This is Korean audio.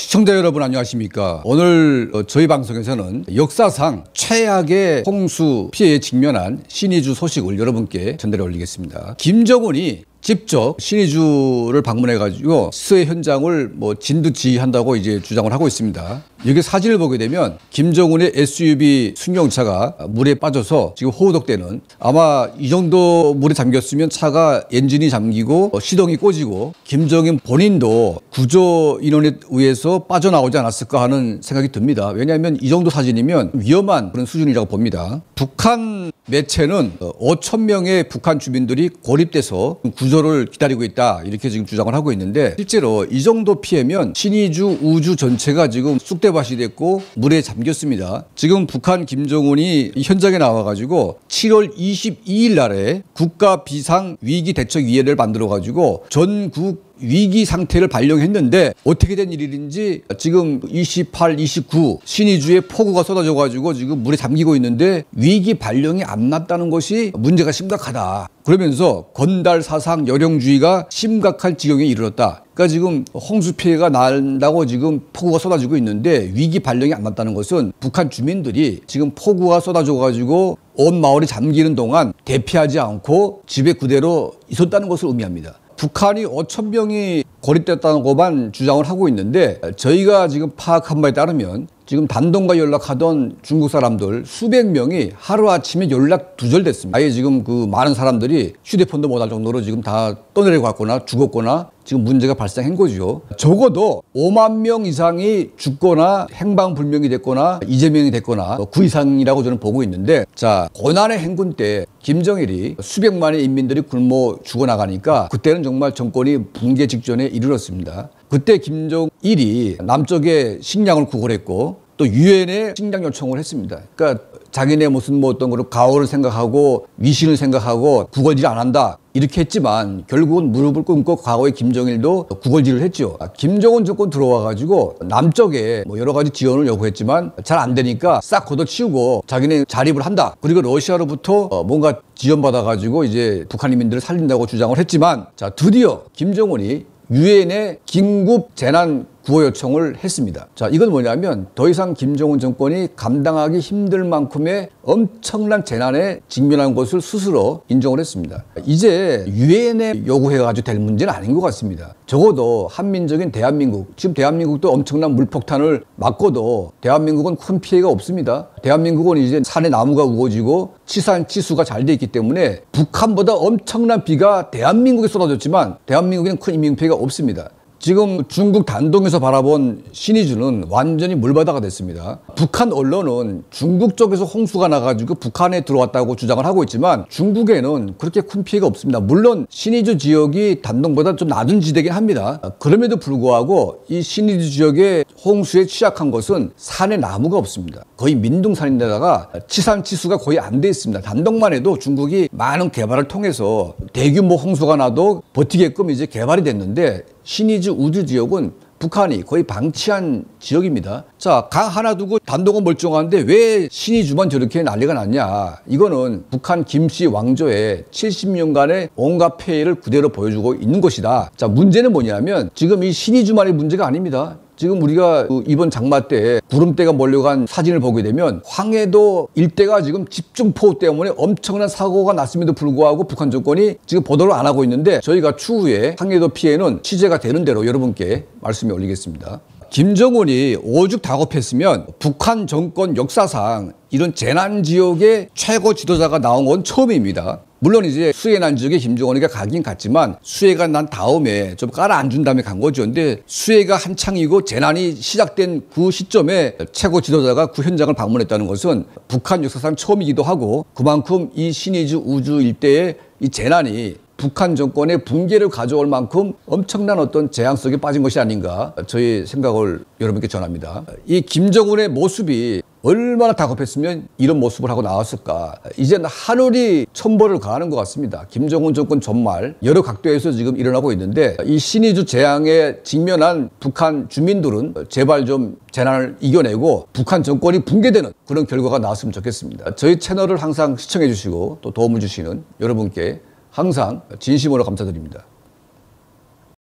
시청자 여러분 안녕하십니까. 오늘 저희 방송에서는 역사상 최악의 홍수 피해에 직면한 신의주 소식을 여러분께 전달해 올리겠습니다. 김정은이 직접 신의주를 방문해가지고 수해 현장을 진두지휘한다고 이제 주장을 하고 있습니다. 여기 사진을 보게 되면 김정은의 SUV 승용차가 물에 빠져서 지금 호우독되는, 아마 이 정도 물에 잠겼으면 차가 엔진이 잠기고 시동이 꺼지고 김정은 본인도 구조 인원에 의해서 빠져나오지 않았을까 하는 생각이 듭니다. 왜냐하면 이 정도 사진이면 위험한 그런 수준이라고 봅니다. 북한 매체는 5천 명의 북한 주민들이 고립돼서 구조를 기다리고 있다, 이렇게 지금 주장을 하고 있는데, 실제로 이 정도 피해면 신의주 우주 전체가 지금 쑥대밭이 됐고 물에 잠겼습니다. 지금 북한 김정은이 현장에 나와가지고 7월 22일 날에 국가비상위기대책위원회를 만들어가지고 전국 위기 상태를 발령했는데, 어떻게 된 일인지 지금 28, 29 신의주에 폭우가 쏟아져가지고 지금 물에 잠기고 있는데 위기 발령이 안 났다는 것이 문제가 심각하다. 그러면서 건달 사상 열용주의가 심각한 지경에 이르렀다. 그러니까 지금 홍수 피해가 난다고 지금 폭우가 쏟아지고 있는데 위기 발령이 안 났다는 것은 북한 주민들이 지금 폭우가 쏟아져가지고 온 마을이 잠기는 동안 대피하지 않고 집에 그대로 있었다는 것을 의미합니다. 북한이 5천 명이 고립됐다고만 주장을 하고 있는데, 저희가 지금 파악한 바에 따르면 지금 단동과 연락하던 중국 사람들 수백 명이 하루아침에 연락 두절됐습니다. 아예 지금 그 많은 사람들이 휴대폰도 못할 정도로 지금 다 떠내려갔거나 죽었거나 지금 문제가 발생한 거죠. 적어도 5만 명 이상이 죽거나 행방불명이 됐거나 이재명이 됐거나 그 이상이라고 저는 보고 있는데, 자, 고난의 행군 때 김정일이 수백만의 인민들이 굶어 죽어나가니까 그때는 정말 정권이 붕괴 직전에 이르렀습니다. 그때 김정일이 남쪽에 식량을 구걸했고 또 유엔에 식량 요청을 했습니다. 그러니까 자기네 무슨 어떤 그런 가오를 생각하고 위신을 생각하고 구걸질 안 한다, 이렇게 했지만 결국은 무릎을 꿇고 과거에 김정일도 구걸질을 했죠. 김정은 정권 들어와가지고 남쪽에 여러 가지 지원을 요구했지만 잘 안 되니까 싹 걷어치우고 자기네 자립을 한다. 그리고 러시아로부터 뭔가 지원받아가지고 이제 북한 인민들을 살린다고 주장을 했지만, 자, 드디어 김정은이 유엔에 긴급 재난 구호 요청을 했습니다. 자, 이건 뭐냐면 더 이상 김정은 정권이 감당하기 힘들 만큼의 엄청난 재난에 직면한 것을 스스로 인정을 했습니다. 이제 유엔에 요구해가지고 될 문제는 아닌 것 같습니다. 적어도 한민족인 대한민국, 지금 대한민국도 엄청난 물폭탄을 맞고도 대한민국은 큰 피해가 없습니다. 대한민국은 이제 산에 나무가 우거지고 치산 치수가 잘 돼 있기 때문에 북한보다 엄청난 비가 대한민국에 쏟아졌지만 대한민국에는 큰 인명피해가 없습니다. 지금 중국 단동에서 바라본 신의주는 완전히 물바다가 됐습니다. 북한 언론은 중국 쪽에서 홍수가 나가지고 북한에 들어왔다고 주장을 하고 있지만 중국에는 그렇게 큰 피해가 없습니다. 물론 신의주 지역이 단동보다 좀 낮은 지대긴 합니다. 그럼에도 불구하고 이 신의주 지역의 홍수에 취약한 것은 산에 나무가 없습니다. 거의 민둥산인데다가 치산치수가 거의 안 돼 있습니다. 단동만 해도 중국이 많은 개발을 통해서 대규모 홍수가 나도 버티게끔 이제 개발이 됐는데, 신의주 우주 지역은 북한이 거의 방치한 지역입니다. 자, 강 하나 두고 단동은 멀쩡한데 왜 신의주만 저렇게 난리가 났냐. 이거는 북한 김씨 왕조의 70년간의 온갖 폐해를 그대로 보여주고 있는 것이다. 자, 문제는 뭐냐면 지금 이 신의주만의 문제가 아닙니다. 지금 우리가 이번 장마 때 구름대가 몰려간 사진을 보게 되면 황해도 일대가 지금 집중포 때문에 엄청난 사고가 났음에도 불구하고 북한 정권이 지금 보도를 안 하고 있는데, 저희가 추후에 황해도 피해는 취재가 되는 대로 여러분께 말씀에 올리겠습니다. 김정은이 오죽 다급했으면 북한 정권 역사상 이런 재난 지역의 최고 지도자가 나온 건 처음입니다. 물론 이제 수해 난 지역에 김정은이가 가긴 갔지만 수해가 난 다음에 좀 깔아앉은 다음에 간 거죠. 근데 수해가 한창이고 재난이 시작된 그 시점에 최고 지도자가 그 현장을 방문했다는 것은 북한 역사상 처음이기도 하고, 그만큼 이 신의주 우주 일대의 이 재난이 북한 정권의 붕괴를 가져올 만큼 엄청난 어떤 재앙 속에 빠진 것이 아닌가, 저희 생각을 여러분께 전합니다. 이 김정은의 모습이 얼마나 다급했으면 이런 모습을 하고 나왔을까. 이제는 하늘이 천벌을 가하는 것 같습니다. 김정은 정권 전말 여러 각도에서 지금 일어나고 있는데, 이 신의주 재앙에 직면한 북한 주민들은 제발 좀 재난을 이겨내고 북한 정권이 붕괴되는 그런 결과가 나왔으면 좋겠습니다. 저희 채널을 항상 시청해 주시고 또 도움을 주시는 여러분께 항상 진심으로 감사드립니다.